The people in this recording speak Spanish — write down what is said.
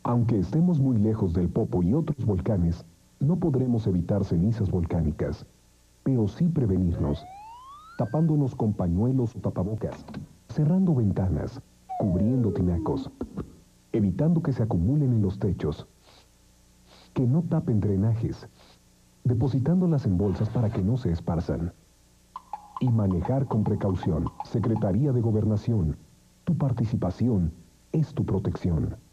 Aunque estemos muy lejos del Popo y otros volcanes, no podremos evitar cenizas volcánicas, pero sí prevenirnos, tapándonos con pañuelos o tapabocas, cerrando ventanas, cubriendo tinacos, evitando que se acumulen en los techos, que no tapen drenajes, depositándolas en bolsas para que no se esparzan. Y manejar con precaución. Secretaría de Gobernación. Tu participación es tu protección.